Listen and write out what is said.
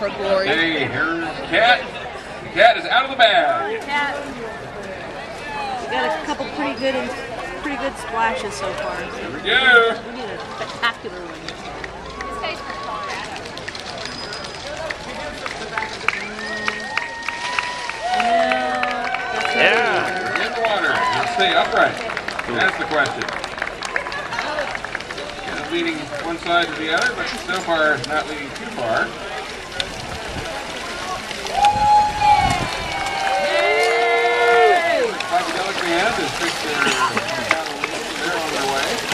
for glory. Hey, here's Cat. Cat is out of the bag. Cat. We got a couple pretty good splashes so far. Here we go. We need a spectacular one. Yeah. In the water. Let's stay upright. That's the question. Kind of leaning one side to the other, but so far not leaning too far. Psychedelic Band has fixed their, they're on their way.